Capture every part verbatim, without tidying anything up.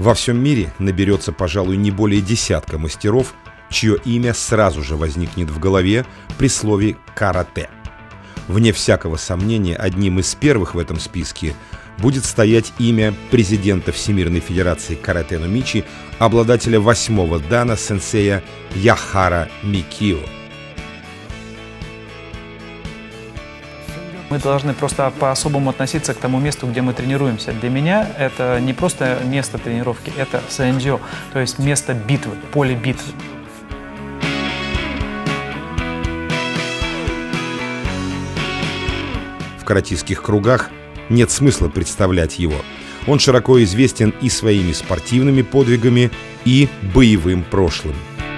Во всем мире наберется, пожалуй, не более десятка мастеров, чье имя сразу же возникнет в голове при слове «карате». Вне всякого сомнения, одним из первых в этом списке будет стоять имя президента Всемирной Федерации каратэ-но-мичи, обладателя восьмого дана сенсея Яхара Микио. Мы должны просто по-особому относиться к тому месту, где мы тренируемся. Для меня это не просто место тренировки, это сэнджо, то есть место битвы, поле битвы. В каратистских кругах нет смысла представлять его. Он широко известен и своими спортивными подвигами, и боевым прошлым.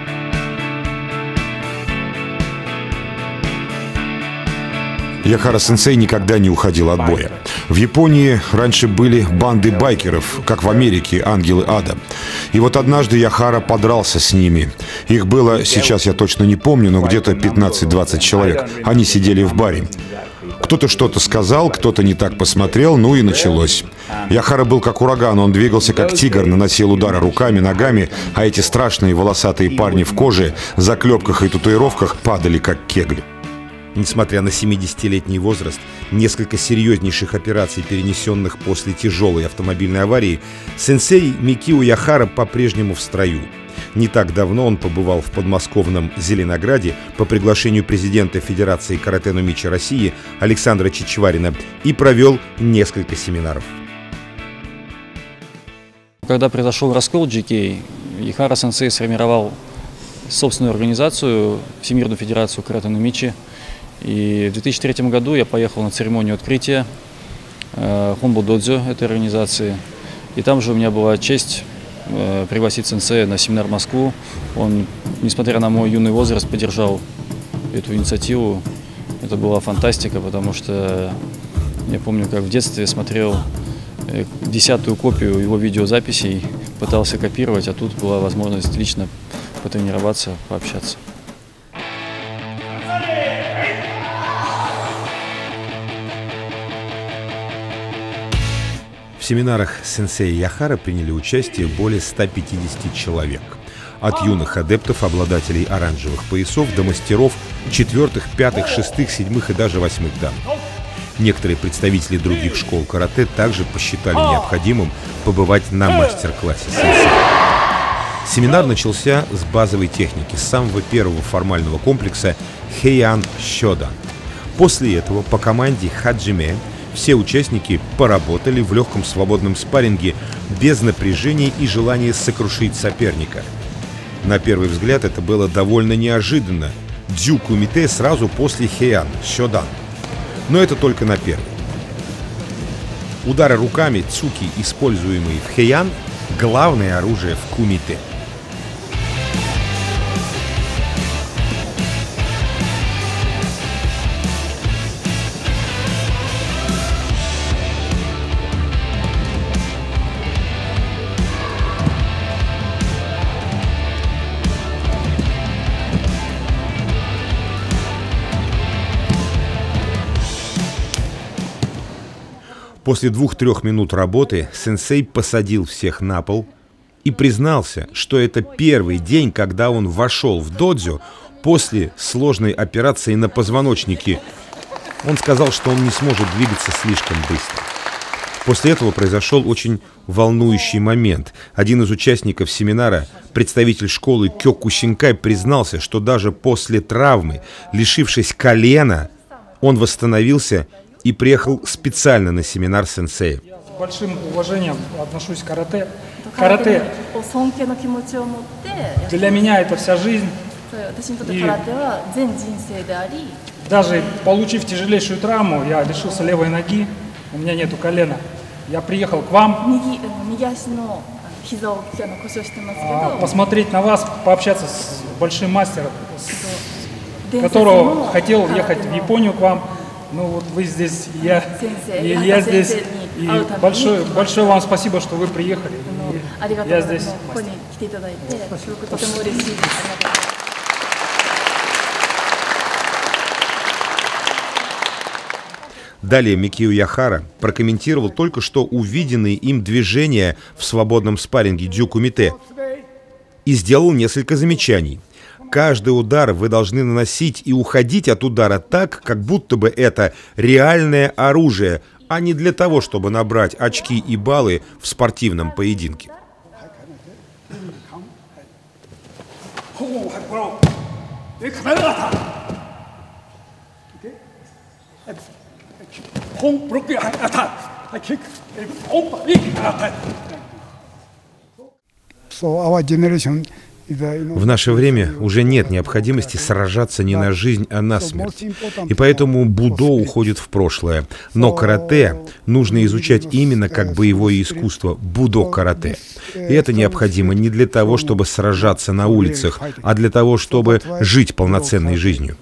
Яхара-сенсей никогда не уходил от боя. В Японии раньше были банды байкеров, как в Америке ангелы ада. И вот однажды Яхара подрался с ними. Их было, сейчас я точно не помню, но где-то пятнадцать-двадцать человек. Они сидели в баре. Кто-то что-то сказал, кто-то не так посмотрел, ну и началось. Яхара был как ураган, он двигался как тигр, наносил удары руками, ногами, а эти страшные волосатые парни в коже, заклепках и татуировках падали как кегли. Несмотря на семидесятилетний возраст, несколько серьезнейших операций, перенесенных после тяжелой автомобильной аварии, сенсей Микио Яхара по-прежнему в строю. Не так давно он побывал в подмосковном Зеленограде по приглашению президента Федерации каратэ-но-мичи России Александра Чичварина и провел несколько семинаров. Когда произошел раскол джи кей, Яхара-сенсей сформировал собственную организацию, Всемирную Федерацию каратэ-но-мичи. И в две тысячи третьем году я поехал на церемонию открытия э, Хонбо-додзё этой организации. И там же у меня была честь э, пригласить сенсея на семинар в Москву. Он, несмотря на мой юный возраст, поддержал эту инициативу. Это была фантастика, потому что я помню, как в детстве смотрел э, десятую копию его видеозаписей, пытался копировать, а тут была возможность лично потренироваться, пообщаться. В семинарах сенсея Яхара приняли участие более ста пятидесяти человек. От юных адептов, обладателей оранжевых поясов, до мастеров четвертых, пятых, шестых, седьмых и даже восьмых дан. Некоторые представители других школ карате также посчитали необходимым побывать на мастер-классе сенсея. Семинар начался с базовой техники, с самого первого формального комплекса Хэйан Шодан. После этого по команде хаджиме все участники поработали в легком свободном спарринге без напряжения и желания сокрушить соперника. На первый взгляд это было довольно неожиданно. Дзю кумите сразу после Хэйан Шодан. Но это только на первый. Удары руками цуки, используемые в Хэйан, главное оружие в кумите. После двух-трех минут работы сенсей посадил всех на пол и признался, что это первый день, когда он вошел в додзё после сложной операции на позвоночнике. Он сказал, что он не сможет двигаться слишком быстро. После этого произошел очень волнующий момент. Один из участников семинара, представитель школы Кёкусинкай, признался, что даже после травмы, лишившись колена, он восстановился и приехал специально на семинар сенсея. С большим уважением отношусь к карате. Карате для меня это вся жизнь. И даже получив тяжелейшую травму, я лишился левой ноги, у меня нету колена. Я приехал к вам посмотреть на вас, пообщаться с большим мастером, с которого хотел ехать в Японию к вам. Ну вот вы здесь, я, и я здесь, и большое, большое вам спасибо, что вы приехали. И я здесь. Далее Микио Яхара прокомментировал только что увиденные им движения в свободном спарринге дзю-кумите и сделал несколько замечаний. Каждый удар вы должны наносить и уходить от удара так, как будто бы это реальное оружие, а не для того, чтобы набрать очки и баллы в спортивном поединке. В наше время уже нет необходимости сражаться не на жизнь, а на смерть. И поэтому будо уходит в прошлое. Но карате нужно изучать именно как боевое искусство, будо-карате. И это необходимо не для того, чтобы сражаться на улицах, а для того, чтобы жить полноценной жизнью.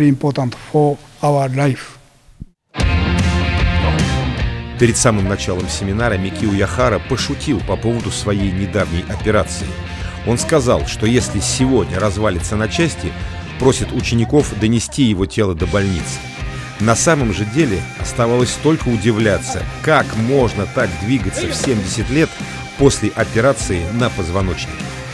Перед самым началом семинара Микио Яхара пошутил по поводу своей недавней операции. Он сказал, что если сегодня развалится на части, просит учеников донести его тело до больницы. На самом же деле оставалось только удивляться, как можно так двигаться в семьдесят лет после операции на позвоночнике.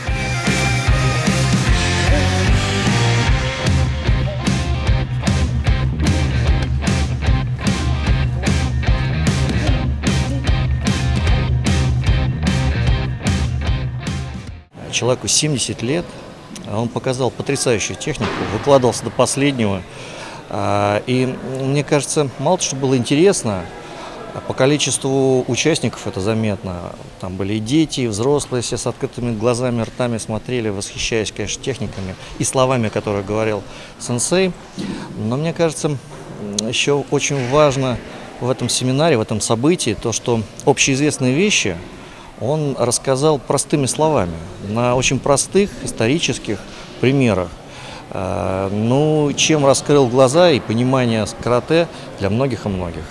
Человеку семьдесят лет, он показал потрясающую технику, выкладывался до последнего. И мне кажется, мало того, что было интересно, по количеству участников это заметно. Там были и дети, и взрослые, все с открытыми глазами, ртами смотрели, восхищаясь, конечно, техниками и словами, которые говорил сенсей. Но мне кажется, еще очень важно в этом семинаре, в этом событии, то, что общеизвестные вещи он рассказал простыми словами, на очень простых исторических примерах. Ну, чем раскрыл глаза и понимание карате для многих и многих.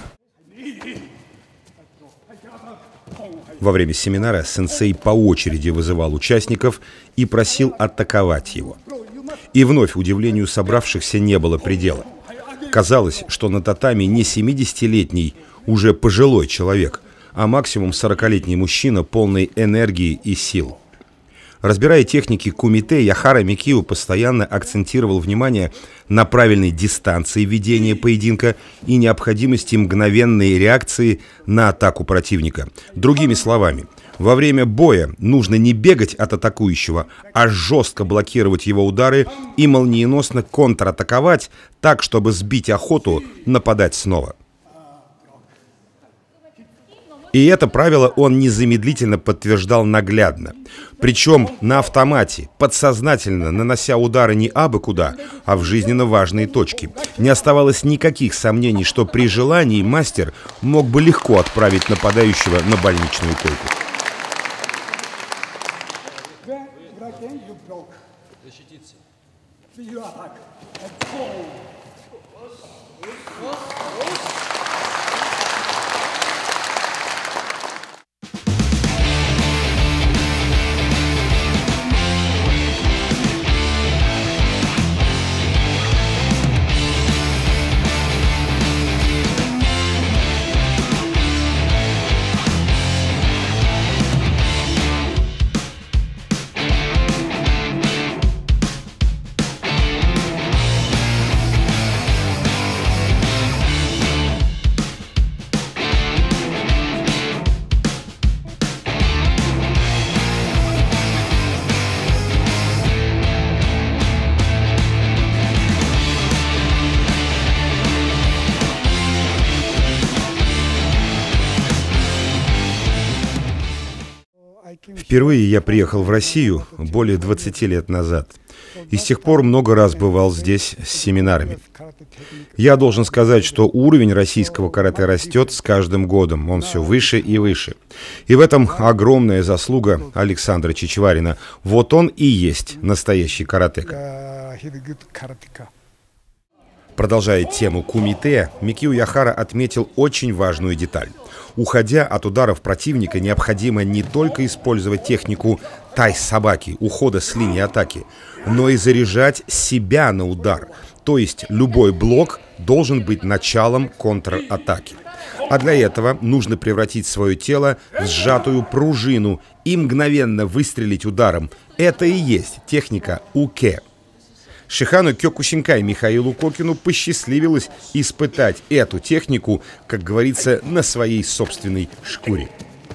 Во время семинара сенсей по очереди вызывал участников и просил атаковать его. И вновь удивлению собравшихся не было предела. Казалось, что на татами не семидесятилетний, уже пожилой человек, а максимум сорокалетний мужчина, полный энергии и сил. Разбирая техники кумите, Яхара Микио постоянно акцентировал внимание на правильной дистанции ведения поединка и необходимости мгновенной реакции на атаку противника. Другими словами, во время боя нужно не бегать от атакующего, а жестко блокировать его удары и молниеносно контратаковать так, чтобы сбить охоту нападать снова. И это правило он незамедлительно подтверждал наглядно. Причем на автомате, подсознательно нанося удары не абы куда, а в жизненно важные точки. Не оставалось никаких сомнений, что при желании мастер мог бы легко отправить нападающего на больничную койку. Впервые я приехал в Россию более двадцати лет назад. И с тех пор много раз бывал здесь с семинарами. Я должен сказать, что уровень российского карате растет с каждым годом. Он все выше и выше. И в этом огромная заслуга Александра Чичварина. Вот он и есть настоящий каратека. Продолжая тему кумите, Микио Яхара отметил очень важную деталь. Уходя от ударов противника, необходимо не только использовать технику тай-собаки, ухода с линии атаки, но и заряжать себя на удар. То есть любой блок должен быть началом контратаки. А для этого нужно превратить свое тело в сжатую пружину и мгновенно выстрелить ударом. Это и есть техника уке. Шихану Кёкусинкай Михаилу Кокину посчастливилось испытать эту технику, как говорится, на своей собственной шкуре.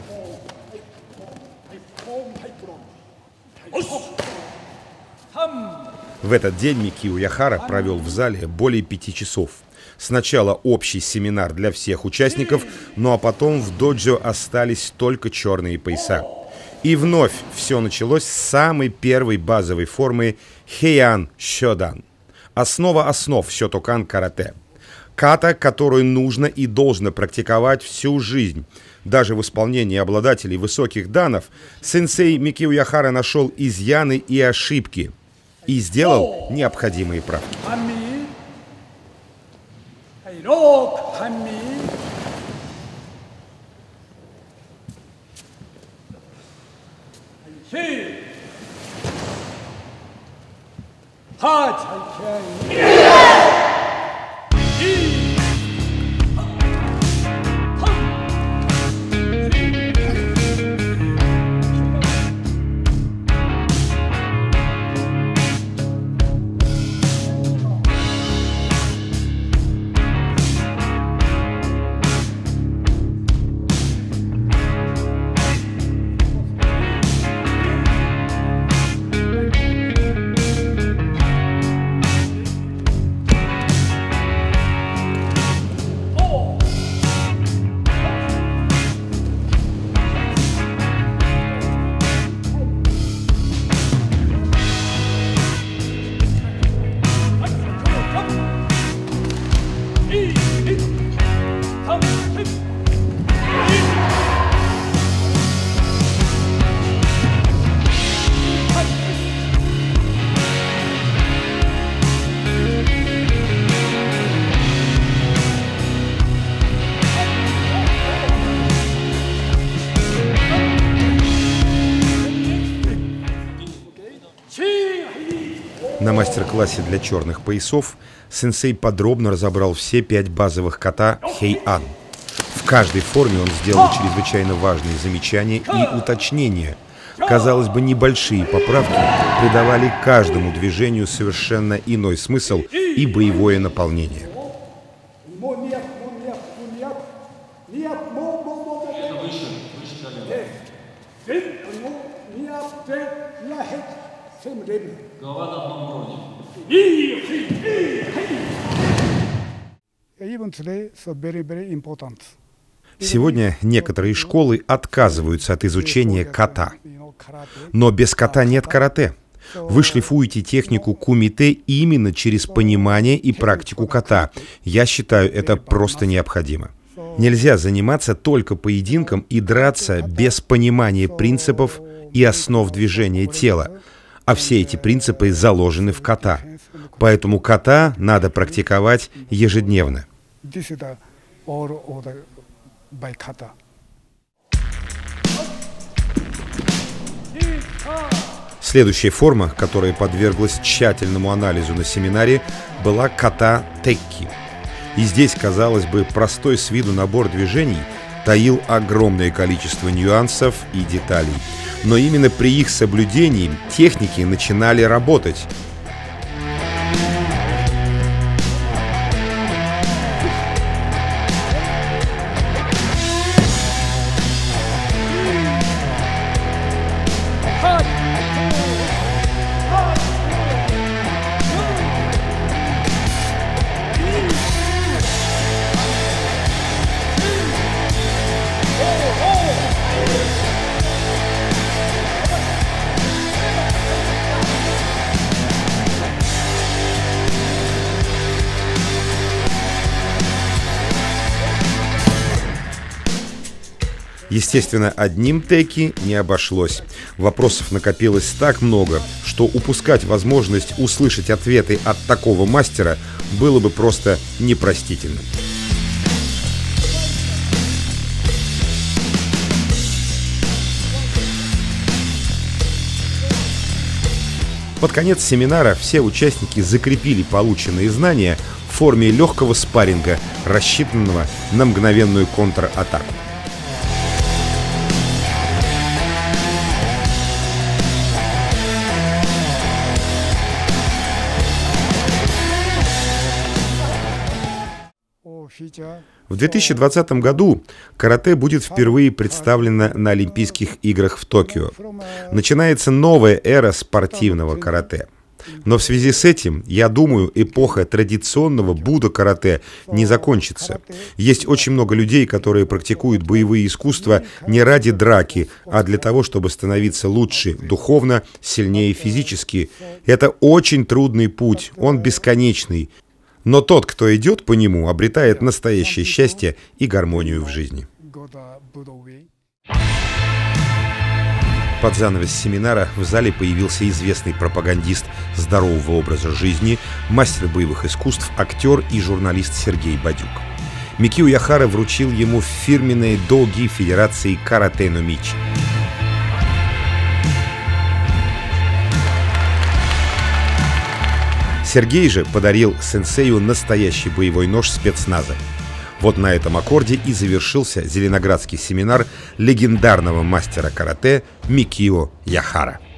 В этот день Микио Яхара провел в зале более пяти часов. Сначала общий семинар для всех участников, ну а потом в доджо остались только черные пояса. И вновь все началось с самой первой базовой формы Heian Shodan. Основа основ сётокан карате. Ката, которую нужно и должно практиковать всю жизнь. Даже в исполнении обладателей высоких данов сенсей Микио Яхара нашел изъяны и ошибки и сделал необходимые правки. На мастер-классе для черных поясов сенсей подробно разобрал все пять базовых ката Heian. В каждой форме он сделал чрезвычайно важные замечания и уточнения. Казалось бы, небольшие поправки придавали каждому движению совершенно иной смысл и боевое наполнение. Голова на одном уровне. Сегодня некоторые школы отказываются от изучения ката. Но без ката нет карате. Вы шлифуете технику кумите именно через понимание и практику ката. Я считаю, это просто необходимо. Нельзя заниматься только поединком и драться без понимания принципов и основ движения тела. А все эти принципы заложены в ката. Поэтому ката надо практиковать ежедневно. Следующая форма, которая подверглась тщательному анализу на семинаре, была ката текки. И здесь, казалось бы, простой с виду набор движений таил огромное количество нюансов и деталей. Но именно при их соблюдении техники начинали работать. Естественно, одним теки не обошлось. Вопросов накопилось так много, что упускать возможность услышать ответы от такого мастера было бы просто непростительно. Под конец семинара все участники закрепили полученные знания в форме легкого спарринга, рассчитанного на мгновенную контратаку. В две тысячи двадцатом году карате будет впервые представлено на Олимпийских играх в Токио. Начинается новая эра спортивного карате. Но в связи с этим, я думаю, эпоха традиционного будо-карате не закончится. Есть очень много людей, которые практикуют боевые искусства не ради драки, а для того, чтобы становиться лучше духовно, сильнее физически. Это очень трудный путь, он бесконечный. Но тот, кто идет по нему, обретает настоящее счастье и гармонию в жизни. Под занавес семинара в зале появился известный пропагандист здорового образа жизни, мастер боевых искусств, актер и журналист Сергей Бадюк. Микио Яхара вручил ему фирменные доги Федерации Каратэ-но-Мичи. Сергей же подарил сенсею настоящий боевой нож спецназа. Вот на этом аккорде и завершился зеленоградский семинар легендарного мастера карате Микио Яхара.